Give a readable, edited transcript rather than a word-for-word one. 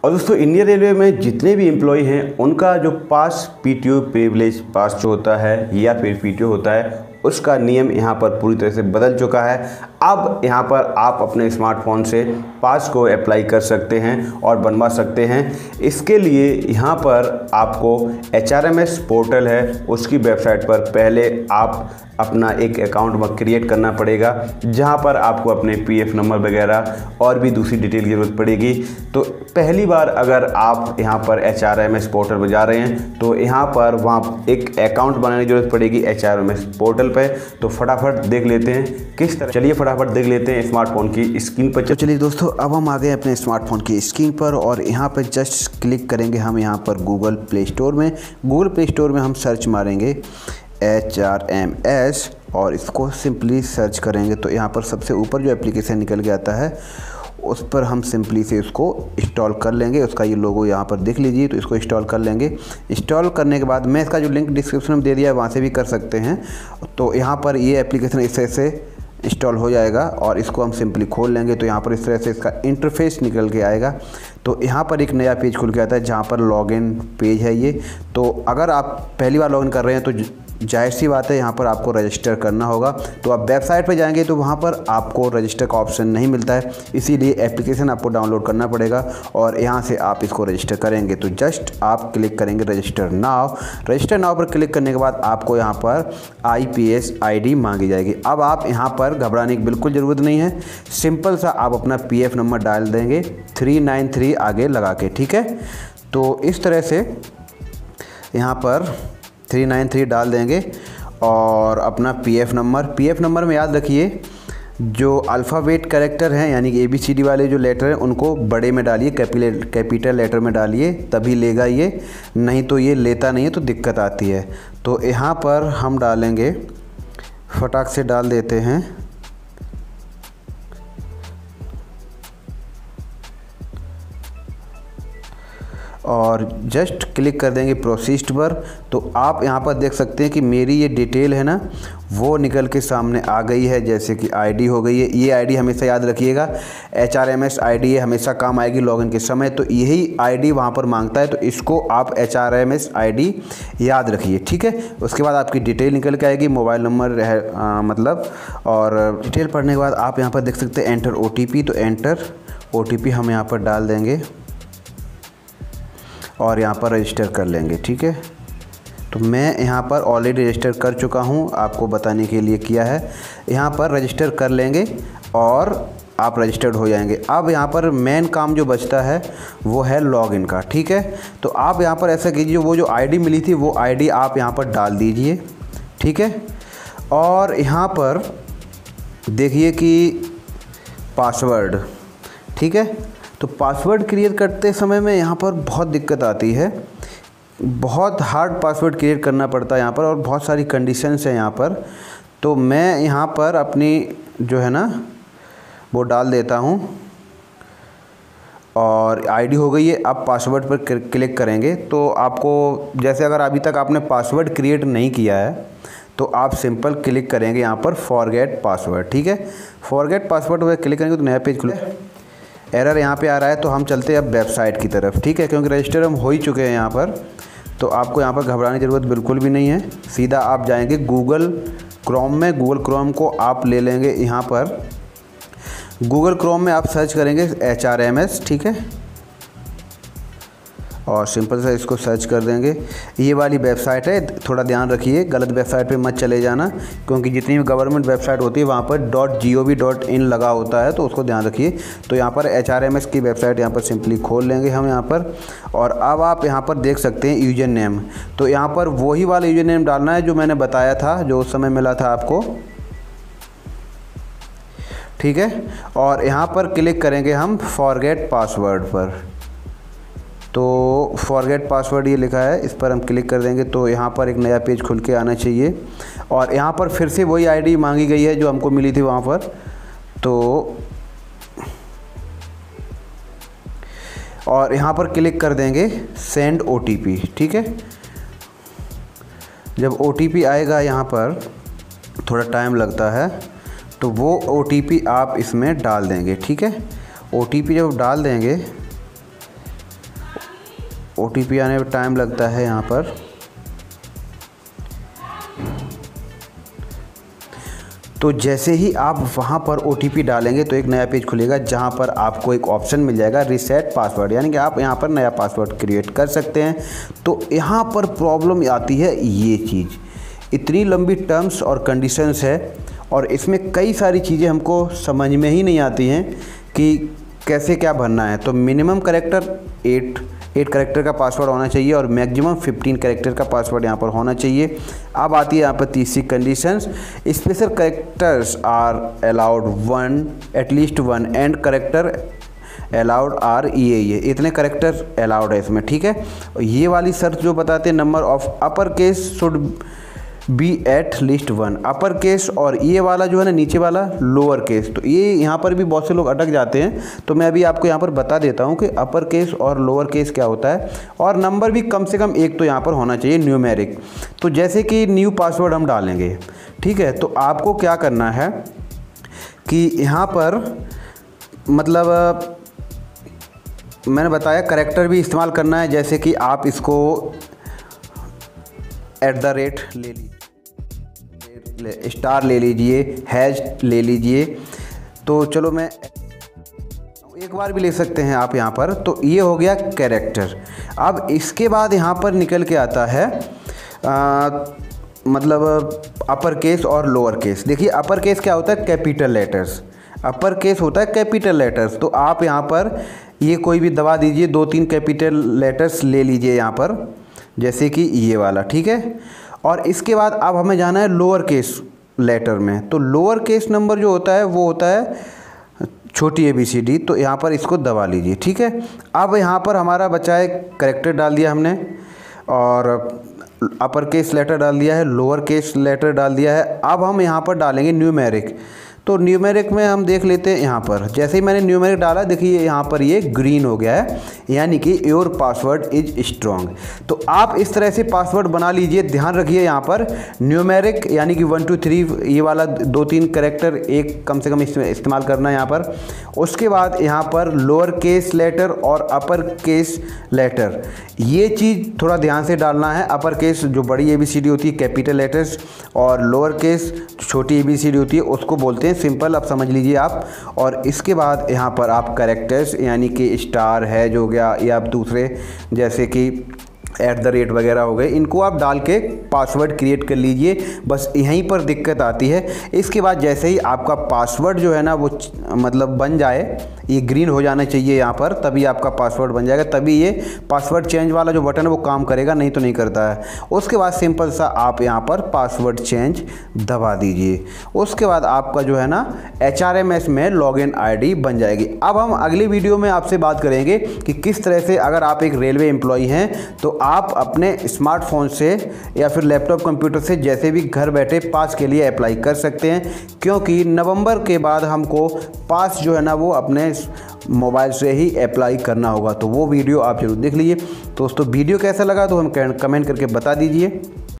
और दोस्तों Indian railway में जितने भी एम्प्लॉय हैं उनका जो पास पीटीओ प्रिविलेज पास जो होता है या फिर पीटीओ होता है उसका नियम यहाँ पर पूरी तरह से बदल चुका है। अब यहाँ पर आप अपने स्मार्टफोन से पास को अप्लाई कर सकते हैं और बनवा सकते हैं। इसके लिए यहाँ पर आपको HRMS पोर्टल है उसकी वेबसाइट पर पहले आप अपना एक अकाउंट क्रिएट करना पड़ेगा, जहाँ पर आपको अपने PF नंबर वगैरह और भी दूसरी डिटेल की ज़रूरत पड़ेगी। तो पहली बार अगर आप यहाँ पर HRMS पोर्टल पर जा रहे हैं तो यहाँ पर वहाँ एक अकाउंट बनाने की ज़रूरत पड़ेगी HRMS पोर्टल पे। तो फटाफट देख लेते हैं किस तरह, चलिए फटाफट देख लेते हैं स्मार्टफोन की स्क्रीन पर। तो चलिए दोस्तों, अब हम आ गए अपने स्मार्टफोन की स्क्रीन पर और यहाँ पर जस्ट क्लिक करेंगे हम यहाँ पर गूगल प्ले स्टोर में। गूगल प्ले स्टोर में हम सर्च मारेंगे HRMS और इसको सिंपली सर्च करेंगे तो यहाँ पर सबसे ऊपर जो एप्लीकेशन निकल के आता है उस पर हम सिंपली से उसको इंस्टॉल कर लेंगे। उसका ये लोगो यहाँ पर देख लीजिए, तो इसको इंस्टॉल कर लेंगे। इंस्टॉल करने के बाद मैं इसका जो लिंक डिस्क्रिप्शन में दे दिया है वहाँ से भी कर सकते हैं। तो यहाँ पर ये एप्लीकेशन इस तरह से इंस्टॉल हो जाएगा और इसको हम सिंपली खोल लेंगे तो यहाँ पर इस तरह से इसका इंटरफेस निकल के आएगा। तो यहाँ पर एक नया पेज खुल के आता है जहाँ पर लॉगिन पेज है ये। तो अगर आप पहली बार लॉगिन कर रहे हैं तो जाहिर सी बात है यहाँ पर आपको रजिस्टर करना होगा। तो आप वेबसाइट पर जाएंगे तो वहाँ पर आपको रजिस्टर का ऑप्शन नहीं मिलता है, इसीलिए एप्लीकेशन आपको डाउनलोड करना पड़ेगा और यहाँ से आप इसको रजिस्टर करेंगे। तो जस्ट आप क्लिक करेंगे रजिस्टर नाउ। रजिस्टर नाउ पर क्लिक करने के बाद आपको यहाँ पर IPS ID मांगी जाएगी। अब आप यहाँ पर घबराने की बिल्कुल ज़रूरत नहीं है, सिंपल सा आप अपना PF नंबर डाल देंगे 393 आगे लगा के, ठीक है। तो इस तरह से यहाँ पर 393 डाल देंगे और अपना PF नंबर में याद रखिए जो अल्फ़ाबेट कैरेक्टर हैं यानी कि ABCD वाले जो लेटर हैं उनको बड़े में डालिए, कैपिटल लेटर में डालिए, तभी लेगा ये, नहीं तो ये लेता नहीं है तो दिक्कत आती है। तो यहाँ पर हम डालेंगे, फटाक से डाल देते हैं और जस्ट क्लिक कर देंगे प्रोसीड पर। तो आप यहाँ पर देख सकते हैं कि मेरी ये डिटेल है ना वो निकल के सामने आ गई है, जैसे कि ID हो गई है। ये ID हमेशा याद रखिएगा, HRMS ID ये हमेशा काम आएगी लॉगिन के समय। तो यही ID वहाँ पर मांगता है, तो इसको आप HRMS ID याद रखिए, ठीक है। उसके बाद आपकी डिटेल निकल के आएगी, मोबाइल नंबर मतलब, और डिटेल पढ़ने के बाद आप यहाँ पर देख सकते हैं एंटर OTP। तो एंटर OTP हम यहाँ पर डाल देंगे और यहाँ पर रजिस्टर कर लेंगे, ठीक है। तो मैं यहाँ पर ऑलरेडी रजिस्टर कर चुका हूँ, आपको बताने के लिए किया है। यहाँ पर रजिस्टर कर लेंगे और आप रजिस्टर्ड हो जाएंगे। अब यहाँ पर मेन काम जो बचता है वो है लॉगिन का, ठीक है। तो आप यहाँ पर ऐसा कीजिए, वो जो ID मिली थी वो ID आप यहाँ पर डाल दीजिए, ठीक है। और यहाँ पर देखिए कि पासवर्ड, ठीक है। तो पासवर्ड क्रिएट करते समय में यहाँ पर बहुत दिक्कत आती है, बहुत हार्ड पासवर्ड क्रिएट करना पड़ता है यहाँ पर और बहुत सारी कंडीशंस हैं यहाँ पर। तो मैं यहाँ पर अपनी जो है ना वो डाल देता हूँ और ID हो गई है। अब पासवर्ड पर क्लिक करेंगे तो आपको, जैसे अगर अभी तक आपने पासवर्ड क्रिएट नहीं किया है तो आप सिंपल क्लिक करेंगे यहाँ पर फॉरगेट पासवर्ड, ठीक है। फॉरगेट पासवर्ड पर क्लिक करेंगे तो नया पेज खुले, एरर यहाँ पे आ रहा है। तो हम चलते हैं अब वेबसाइट की तरफ, ठीक है, क्योंकि रजिस्टर हम हो ही चुके हैं यहाँ पर। तो आपको यहाँ पर घबराने की ज़रूरत बिल्कुल भी नहीं है, सीधा आप जाएंगे गूगल क्रोम में। गूगल क्रोम को आप ले लेंगे यहाँ पर, गूगल क्रोम में आप सर्च करेंगे HRMS, ठीक है, और सिंपल से इसको सर्च कर देंगे। ये वाली वेबसाइट है, थोड़ा ध्यान रखिए गलत वेबसाइट पे मत चले जाना, क्योंकि जितनी भी गवर्नमेंट वेबसाइट होती है वहाँ पर .gov.in लगा होता है, तो उसको ध्यान रखिए। तो यहाँ पर HRMS की वेबसाइट यहाँ पर सिंपली खोल लेंगे हम यहाँ पर। और अब आप यहाँ पर देख सकते हैं यूजर नेम, तो यहाँ पर वही वाला यूजर नेम डालना है जो मैंने बताया था, जो उस समय मिला था आपको, ठीक है। और यहाँ पर क्लिक करेंगे हम फॉरगेट पासवर्ड पर। तो फॉरगेट पासवर्ड ये लिखा है, इस पर हम क्लिक कर देंगे तो यहाँ पर एक नया पेज खुल के आना चाहिए और यहाँ पर फिर से वही ID मांगी गई है जो हमको मिली थी वहाँ पर। तो और यहाँ पर क्लिक कर देंगे सेंड OTP, ठीक है। जब OTP आएगा यहाँ पर थोड़ा टाइम लगता है, तो वो OTP आप इसमें डाल देंगे, ठीक है। OTP जब डाल देंगे OTP आने में टाइम लगता है यहाँ पर। तो जैसे ही आप वहाँ पर OTP डालेंगे तो एक नया पेज खुलेगा जहाँ पर आपको एक ऑप्शन मिल जाएगा रीसेट पासवर्ड, यानी कि आप यहाँ पर नया पासवर्ड क्रिएट कर सकते हैं। तो यहाँ पर प्रॉब्लम आती है ये चीज़, इतनी लंबी टर्म्स और कंडीशंस है और इसमें कई सारी चीज़ें हमको समझ में ही नहीं आती हैं कि कैसे क्या भरना है। तो मिनिमम कैरेक्टर 8 कैरेक्टर का पासवर्ड होना चाहिए और मैक्सिमम 15 कैरेक्टर का पासवर्ड यहाँ पर होना चाहिए। अब आती है यहाँ पर तीसरी conditions, special characters are allowed 1 at least 1 and character allowed are ये इतने कैरेक्टर अलाउड है इसमें, ठीक है। ये वाली शर्त जो बताते हैं number of upper case should be at least 1, upper case, और ये वाला जो है ना नीचे वाला लोअर केस। तो ये यहाँ पर भी बहुत से लोग अटक जाते हैं, तो मैं अभी आपको यहाँ पर बता देता हूँ कि अपर केस और लोअर केस क्या होता है। और नंबर भी कम से कम एक तो यहाँ पर होना चाहिए न्यूमेरिक। तो जैसे कि न्यू पासवर्ड हम डालेंगे, ठीक है, तो आपको क्या करना है कि यहाँ पर मतलब मैंने बताया कैरेक्टर भी इस्तेमाल करना है, जैसे कि आप इसको @ ले लीजिए, स्टार ले लीजिए, हैश ले लीजिए। तो चलो मैं एक बार भी ले सकते हैं आप यहाँ पर। तो ये हो गया कैरेक्टर। अब इसके बाद यहाँ पर निकल के आता है मतलब अपर केस और लोअर केस। देखिए अपर केस क्या होता है, कैपिटल लेटर्स, अपर केस होता है कैपिटल लेटर्स। तो आप यहाँ पर ये कोई भी दबा दीजिए, 2-3 कैपिटल लेटर्स ले लीजिए यहाँ पर, जैसे कि ये वाला, ठीक है। और इसके बाद अब हमें जाना है लोअर केस लेटर में। तो लोअर केस नंबर जो होता है वो होता है छोटी ABCD। तो यहाँ पर इसको दबा लीजिए, ठीक है। अब यहाँ पर हमारा बचा है कैरेक्टर डाल दिया हमने, और अपर केस लेटर डाल दिया है, लोअर केस लेटर डाल दिया है। अब हम यहाँ पर डालेंगे न्यूमेरिक। तो न्यूमेरिक में हम देख लेते हैं यहाँ पर, जैसे ही मैंने न्यूमेरिक डाला देखिए यहाँ पर ये ग्रीन हो गया है, यानी कि योर पासवर्ड इज स्ट्रॉन्ग। तो आप इस तरह से पासवर्ड बना लीजिए। ध्यान रखिए यहाँ पर न्यूमेरिक यानी कि 1 2 3 ये वाला 2-3 कैरेक्टर एक कम से कम इस्तेमाल करना है यहाँ पर। उसके बाद यहाँ पर लोअर केस लेटर और अपर केस लेटर, ये चीज़ थोड़ा ध्यान से डालना है। अपर केस जो बड़ी ABCD होती है कैपिटल लेटर्स, और लोअर केस छोटी ABCD होती है उसको बोलते हैं सिंपल, अब समझ लीजिए आप। और इसके बाद यहाँ पर आप कैरेक्टर्स यानी कि स्टार है जो गया, या आप दूसरे जैसे कि @ वगैरह हो गए, इनको आप डाल के पासवर्ड क्रिएट कर लीजिए। बस यहीं पर दिक्कत आती है। इसके बाद जैसे ही आपका पासवर्ड जो है ना वो मतलब बन जाए, ये ग्रीन हो जाना चाहिए यहाँ पर, तभी आपका पासवर्ड बन जाएगा, तभी ये पासवर्ड चेंज वाला जो बटन है वो काम करेगा, नहीं तो नहीं करता है। उसके बाद सिंपल सा आप यहाँ पर पासवर्ड चेंज दबा दीजिए। उसके बाद आपका जो है ना HRMS में लॉगिन ID बन जाएगी। अब हम अगली वीडियो में आपसे बात करेंगे कि किस तरह से अगर आप एक रेलवे एम्प्लॉई हैं तो आप अपने स्मार्टफोन से या फिर लैपटॉप कंप्यूटर से जैसे भी घर बैठे पास के लिए अप्लाई कर सकते हैं, क्योंकि नवंबर के बाद हमको पास जो है ना वो अपने मोबाइल से ही अप्लाई करना होगा। तो वो वीडियो आप जरूर देख लीजिए। दोस्तों वीडियो कैसा लगा तो हम कमेंट करके बता दीजिए।